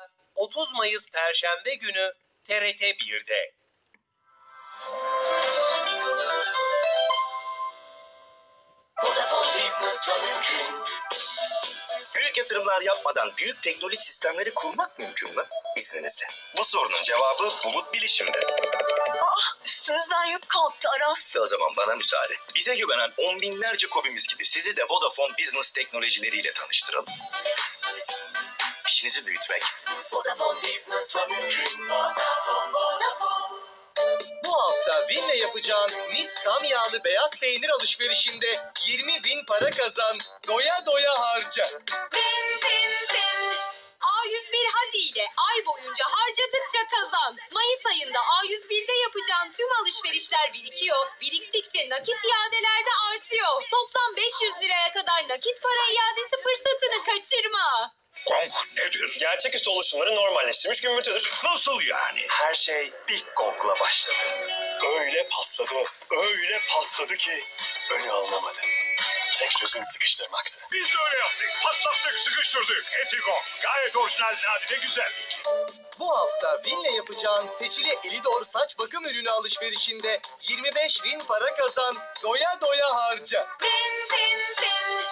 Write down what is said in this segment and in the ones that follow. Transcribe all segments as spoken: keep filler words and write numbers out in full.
otuz Mayıs Perşembe günü T R T bir'de. Vodafone Business'la mümkün. Büyük yatırımlar yapmadan büyük teknoloji sistemleri kurmak mümkün mü? İzninizle. Bu sorunun cevabı Bulut Bilişim'de. Ah, üstünüzden yük kalktı Aras. O zaman bana müsaade. Bize güvenen on binlerce kobimiz gibi sizi de Vodafone Business teknolojileriyle tanıştıralım. İşinizi büyütmek Vodafone Business'la mümkün. Vodafone, Vodafone. Bu hafta Vin'le yapacağın mis tam yağlı beyaz peynir alışverişinde yirmi bin para kazan, doya doya harca. Vin vin vin. A yüz bir Hadi ile ay boyunca harcadıkça kazan. Mayıs ayında A yüz bir'de yapacağın tüm alışverişler birikiyor. Biriktikçe nakit iadelerde artıyor. Toplam beş yüz liraya kadar nakit para iadesi fırsatını kaçırma. Gong nedir? Gerçeküstü oluşumları normalleştirmiş gümbürtüdür. Nasıl yani? Her şey Big Gong'la başladı. Öyle patladı, öyle patladı ki öne alınamadı. Tek çözüm sıkıştırmaktı. Biz de öyle yaptık. Patlattık, sıkıştırdık. Etigong. Gayet orijinal, nadide güzellik. Bu hafta Vin'le yapacağın seçili Elidor saç bakım ürünü alışverişinde yirmi beş bin para kazan, doya doya harca. Vin vin vin.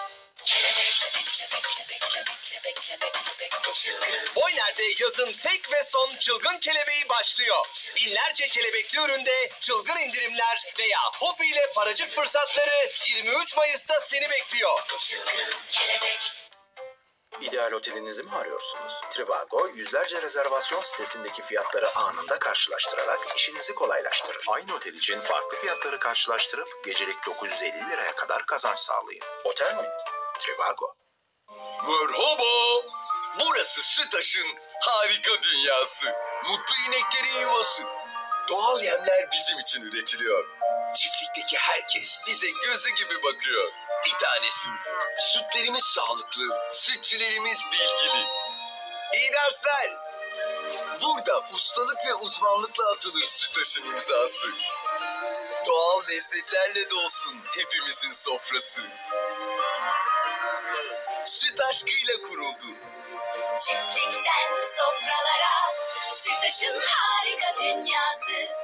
Boyner'de yazın tek ve son çılgın kelebeği başlıyor. Binlerce kelebekli üründe çılgın indirimler veya Hopi ile paracık fırsatları yirmi üç Mayıs'ta seni bekliyor. İdeal otelinizi mi arıyorsunuz? Trivago, yüzlerce rezervasyon sitesindeki fiyatları anında karşılaştırarak işinizi kolaylaştırır. Aynı otel için farklı fiyatları karşılaştırıp gecelik dokuz yüz elli liraya kadar kazanç sağlayın. Otel mi? Trivago. Merhaba. Burası Sütaş'ın harika dünyası. Mutlu ineklerin yuvası. Doğal yemler bizim için üretiliyor. Çiftlikteki herkes bize gözü gibi bakıyor. Bir tanesiyiz. Sütlerimiz sağlıklı, sütçülerimiz bilgili. İyi dersler. Burada ustalık ve uzmanlıkla atılır Sütaş'ın imzası. Doğal lezzetlerle dolsun hepimizin sofrası. Süt aşkıyla kuruldu. Çiftlikten sofralara, Sütaş'ın harika dünyası.